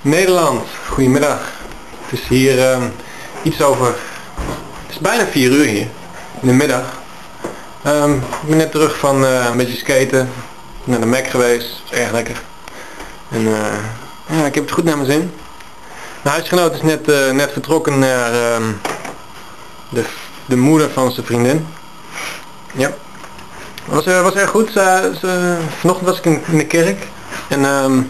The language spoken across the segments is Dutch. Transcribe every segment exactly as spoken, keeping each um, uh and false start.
Nederland, goedemiddag. Het is hier um, iets over, het is bijna vier uur hier, in de middag. Um, ik ben net terug van uh, een beetje skaten, naar de Mac geweest, dat is erg lekker. En uh, ja, ik heb het goed naar mijn zin. Mijn huisgenoot is net, uh, net vertrokken naar um, de, de moeder van zijn vriendin. Ja. Het was, uh, was erg goed. Ze, ze, vanochtend was ik in, in de kerk en um,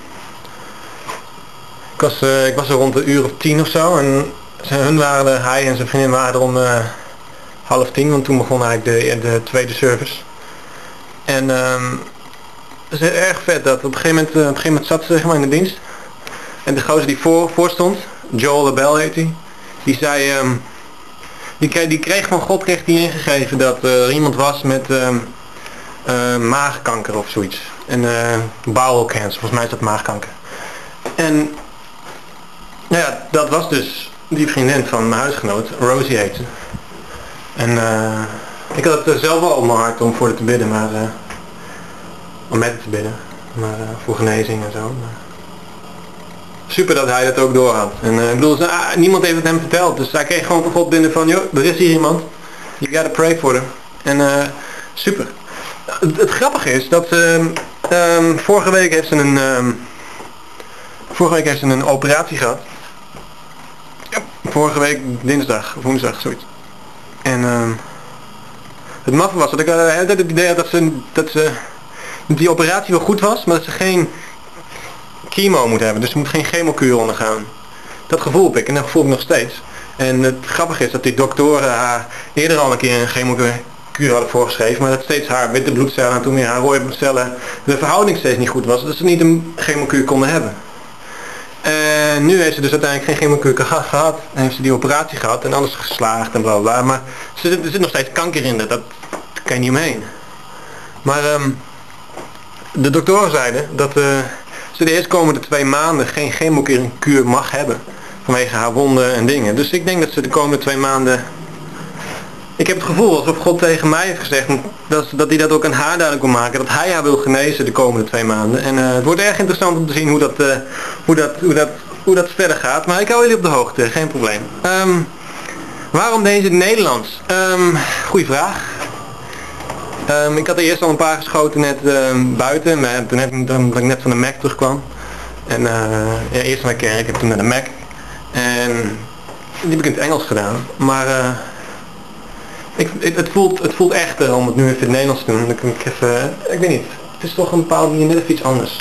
ik, was, uh, ik was er rond een uur of tien of zo en ze, hun waren er, hij en zijn vriendin waren er om uh, half tien, want toen begon eigenlijk de, de tweede service. En um, het is erg vet dat op een gegeven moment, uh, op een gegeven moment zat ze zeg maar in de dienst en de gozer die voor, voor stond, Joel LaBelle heet hij, die zei, um, die, kreeg, die kreeg van God kreeg die ingegeven dat uh, er iemand was met um, uh, maagkanker of zoiets. En uh, bowel cancer, volgens mij is dat maagkanker. En nou ja, dat was dus die vriendin van mijn huisgenoot, Rosie heet ze. En uh, ik had het zelf wel op mijn hart om voor haar te bidden, maar uh, om met haar te bidden, maar uh, voor genezing en zo. Maar super dat hij dat ook door had. En uh, ik bedoel, ze, ah, niemand heeft het hem verteld, dus hij kreeg gewoon van God binnen van, joh, er is hier iemand, you gotta pray for her. En uh, super. Het, het grappige is dat um, um, vorige week heeft ze een um, vorige week heeft ze een operatie gehad. Ja, vorige week dinsdag, woensdag, zoiets. En um, het maffe was dat ik uh, het idee had dat ze, dat ze die operatie wel goed was, maar dat ze geen chemo moet hebben, dus ze moet geen chemokuur ondergaan. Dat gevoel heb ik en dat gevoel heb ik nog steeds. En het grappige is dat die doktoren haar eerder al een keer een chemokuur hadden voorgeschreven, maar dat steeds haar witte bloedcellen en toen weer haar rode bloedcellen de verhouding steeds niet goed was, dat ze niet een chemokuur konden hebben. En nu heeft ze dus uiteindelijk geen chemokuur gehad en heeft ze die operatie gehad en alles geslaagd en bla bla, maar er zit, er zit nog steeds kanker in, dat, dat kan je niet omheen. Maar um, de doktoren zeiden dat uh, ze de eerstkomende twee maanden geen chemokuur mag hebben vanwege haar wonden en dingen. Dus ik denk dat ze de komende twee maanden, ik heb het gevoel alsof God tegen mij heeft gezegd dat, dat hij dat ook aan haar duidelijk wil maken, dat hij haar wil genezen de komende twee maanden. En uh, het wordt erg interessant om te zien hoe dat, uh, hoe, dat, hoe, dat, hoe dat verder gaat, maar ik hou jullie op de hoogte, geen probleem. Um, waarom deze Nederlands? Um, goeie vraag. Um, ik had er eerst al een paar geschoten net um, buiten, maar toen, net, toen ik net van de Mac terugkwam. En uh, ja, eerst naar de kerk, ik heb toen naar de Mac. En die heb ik in het Engels gedaan, maar uh, ik, het, het, voelt, het voelt echter om het nu even in het Nederlands te doen. Dan kan ik even, ik weet niet, het is toch een bepaalde manier net even iets anders.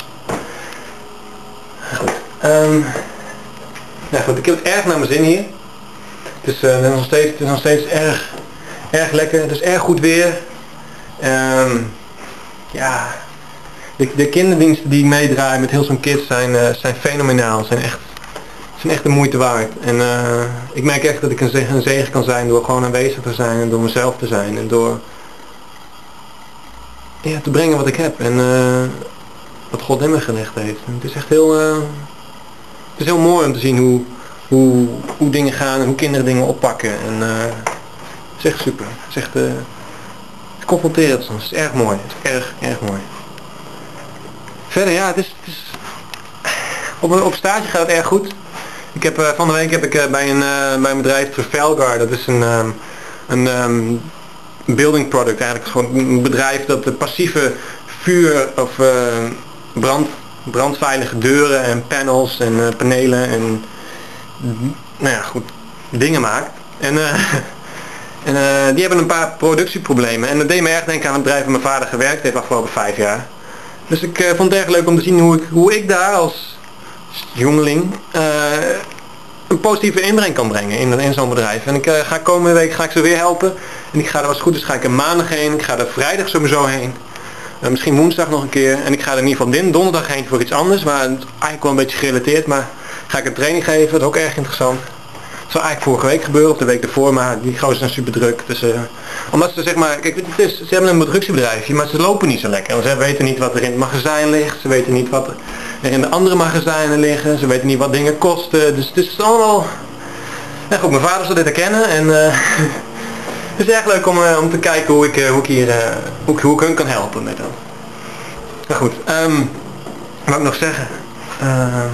Goed. Um, ja, goed, ik heb het erg naar mijn zin hier. Het is, uh, het is nog steeds, het is nog steeds erg, erg lekker, het is erg goed weer. Um, ja, de, de kinderdiensten die ik meedraai met Hillsong Kids zijn, uh, zijn fenomenaal, zijn echt, zijn echt de moeite waard. En uh, ik merk echt dat ik een, ze een zegen kan zijn door gewoon aanwezig te zijn en door mezelf te zijn en door ja, te brengen wat ik heb en uh, wat God in me gelegd heeft. En het is echt heel, uh, het is heel mooi om te zien hoe, hoe, hoe dingen gaan en hoe kinderen dingen oppakken. En uh, het is echt super. Het is echt, uh, confronterend soms. Het is erg mooi. Het is erg, erg mooi. Verder, ja, het is, het is op, op stage gaat het erg goed. Ik heb, uh, van de week heb ik uh, bij, een, uh, bij een bedrijf, Trafalgar, dat is een, um, een um, building product eigenlijk, gewoon een bedrijf dat de passieve vuur of uh, brand, brandveilige deuren en panels en uh, panelen en nou ja, goed, dingen maakt. En uh, En uh, die hebben een paar productieproblemen en dat deed me erg denken aan het bedrijf waar mijn vader gewerkt heeft afgelopen vijf jaar. Dus ik uh, vond het erg leuk om te zien hoe ik, hoe ik daar als jongeling uh, een positieve inbreng kan brengen in, in zo'n bedrijf. En ik uh, ga komende week ga ik ze weer helpen. En ik ga er als het goed is ga ik er maandag heen, ik ga er vrijdag sowieso heen. Uh, misschien woensdag nog een keer. En ik ga er in ieder geval din, donderdag heen voor iets anders, maar eigenlijk wel een beetje gerelateerd. Maar ga ik een training geven, dat is ook erg interessant. Dat zou eigenlijk vorige week gebeuren, of de week ervoor, maar die gozer zijn super druk. Dus, uh, omdat ze zeg maar, kijk, het is, ze hebben een productiebedrijfje, maar ze lopen niet zo lekker. Want ze weten niet wat er in het magazijn ligt, ze weten niet wat er in de andere magazijnen liggen, ze weten niet wat dingen kosten. Dus het is allemaal, ja goed, mijn vader zal dit herkennen en uh, het is erg leuk om, uh, om te kijken hoe ik, uh, hoe ik hier, uh, hoe, hoe ik hun kan helpen met dat. Maar goed, um, wat wil ik nog zeggen? Uh,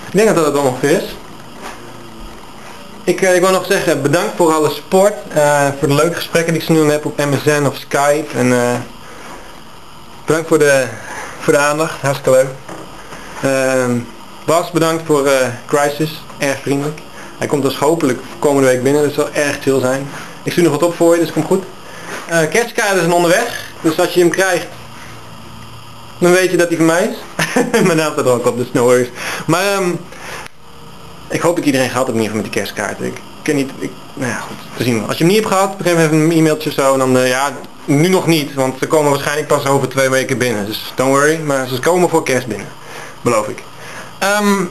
Ik denk dat dat het ongeveer is. Ik, uh, ik wil nog zeggen, bedankt voor alle support, uh, voor de leuke gesprekken die ik nu heb op M S N of Skype. En, uh, bedankt voor de, voor de aandacht, hartstikke leuk. Uh, Bas, bedankt voor uh, Crisis, erg vriendelijk. Hij komt dus hopelijk komende week binnen, dus dat zal erg chill zijn. Ik stuur nog wat op voor je, dus komt goed. Uh, kerstkaarten zijn onderweg, dus als je hem krijgt, dan weet je dat hij van mij is. Mijn naam staat er ook op, dus no worries. Maar um, ik hoop dat iedereen gehad heeft in ieder geval met die kerstkaarten. Ik ken niet, ik, nou ja goed, te zien. Als je hem niet hebt gehad, begin even een e-mailtje of zo, en dan uh, ja, nu nog niet, want ze komen waarschijnlijk pas over twee weken binnen. Dus don't worry, maar ze komen voor kerst binnen, beloof ik. Um,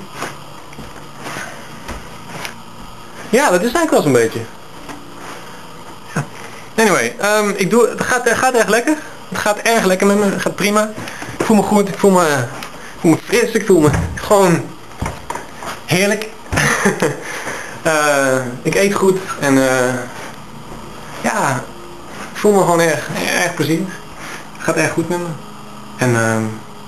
ja, dat is eigenlijk wel zo'n beetje. Ja. Anyway, um, ik doe, het gaat, het gaat erg lekker. Het gaat erg lekker met me, het gaat prima. Ik voel me goed, ik voel me, ik voel me fris, ik voel me gewoon heerlijk. uh, ik eet goed en uh, ja, ik voel me gewoon erg, erg plezierig. Het gaat erg goed met me. En uh,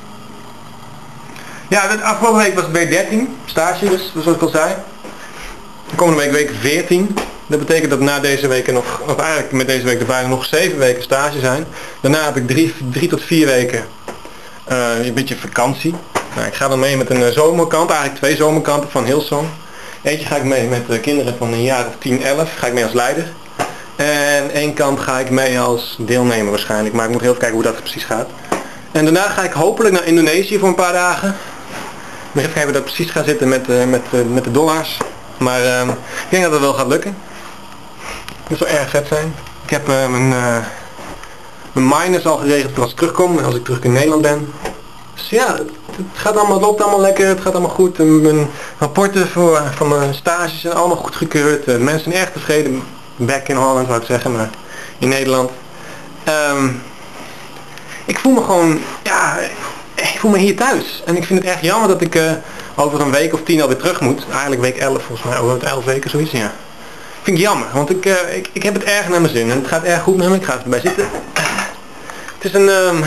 ja, de afgelopen week was het week dertien, stage dus, zoals ik al zei. De komende week week veertien. Dat betekent dat na deze week nog, of eigenlijk met deze week erbij nog zeven weken stage zijn. Daarna heb ik drie, drie tot vier weken uh, een beetje vakantie. Nou, ik ga dan mee met een zomerkamp, eigenlijk twee zomerkampen van Hillsong. Eentje ga ik mee met uh, kinderen van een jaar of tien, elf, ga ik mee als leider. En één kamp ga ik mee als deelnemer waarschijnlijk, maar ik moet heel even kijken hoe dat precies gaat. En daarna ga ik hopelijk naar Indonesië voor een paar dagen. Ik moet even kijken hoe dat precies gaat zitten met, uh, met, uh, met de dollars. Maar uh, ik denk dat het wel gaat lukken. Dat zou erg vet zijn. Ik heb uh, mijn, uh, mijn miners al geregeld voor als ik terugkom en als ik terug in Nederland ben. Dus ja, het, het gaat allemaal, het loopt allemaal lekker, het gaat allemaal goed. En mijn rapporten voor, van mijn stages zijn allemaal goed gekeurd. De mensen zijn erg tevreden. Back in Holland zou ik zeggen, maar in Nederland. Um, ik voel me gewoon, ja, ik voel me hier thuis. En ik vind het erg jammer dat ik uh, over een week of tien alweer terug moet. Eigenlijk week elf volgens mij, over elf weken zoiets, ja. Vind ik jammer, want ik, uh, ik, ik heb het erg naar mijn zin en het gaat erg goed met me, ik ga erbij zitten. Het is een, um,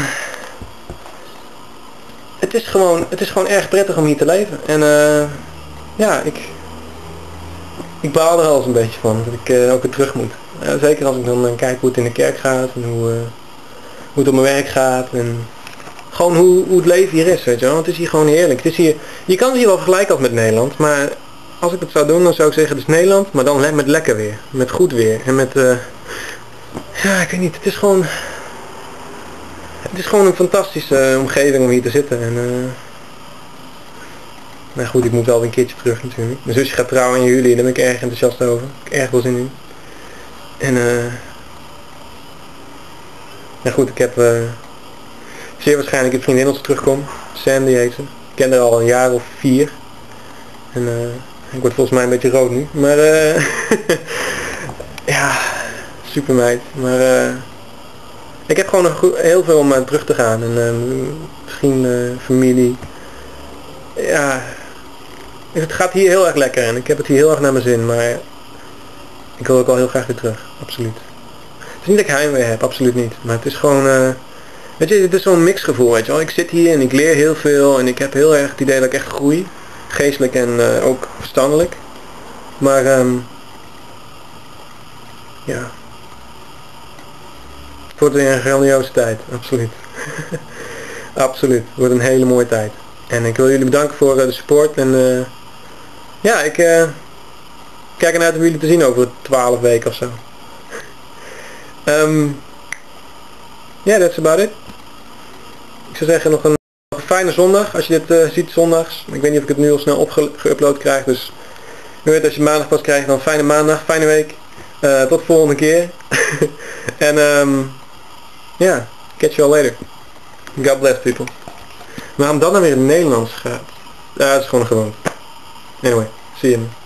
het is gewoon, het is gewoon erg prettig om hier te leven. En uh, ja, ik, ik baal er al eens een beetje van, dat ik uh, ook weer terug moet. Uh, zeker als ik dan uh, kijk hoe het in de kerk gaat en hoe, uh, hoe het op mijn werk gaat en gewoon hoe, hoe het leven hier is, weet je wel. Het is hier gewoon heerlijk. Het is hier, je kan het hier wel vergelijken als met Nederland, maar als ik het zou doen, dan zou ik zeggen, het is Nederland, maar dan met lekker weer. Met goed weer. En met, uh, ja, ik weet niet, het is gewoon, het is gewoon een fantastische omgeving om hier te zitten. En, uh, nou goed, ik moet wel weer een keertje terug natuurlijk. Mijn zusje gaat trouwen in juli, daar ben ik erg enthousiast over. Ik heb erg veel zin in. En, uh, nou goed, ik heb, uh, zeer waarschijnlijk een vriendin als ik terugkom. Sandy heet ze. Ik ken haar al een jaar of vier. En, uh, ik word volgens mij een beetje rood nu, maar uh, ja, super meid. Maar uh, ik heb gewoon nog goed, heel veel om aan terug te gaan. En uh, vrienden, familie. Ja, het gaat hier heel erg lekker en ik heb het hier heel erg naar mijn zin, maar ik wil ook al heel graag weer terug, absoluut. Het is niet dat ik heimwee heb, absoluut niet. Maar het is gewoon, uh, weet je, het is zo'n mixgevoel, weet je wel. Ik zit hier en ik leer heel veel en ik heb heel erg het idee dat ik echt groei. Geestelijk en uh, ook verstandelijk. Maar um, ja. Het wordt weer een grandioze tijd, absoluut. Absoluut, het wordt een hele mooie tijd. En ik wil jullie bedanken voor uh, de support en uh, ja, ik uh, kijk ernaar uit om jullie te zien over twaalf weken of zo. um, yeah, that's about it. Ik zou zeggen nog een Een fijne zondag, als je dit uh, ziet zondags. Ik weet niet of ik het nu al snel opgeüpload krijg, dus je weet als je maandag pas krijgt, dan fijne maandag, fijne week. Uh, tot de volgende keer. En um, ja, yeah, catch you all later. God bless people. Waarom dat dan weer in het Nederlands gaat? Ja, dat is gewoon gewoon. Anyway, see you.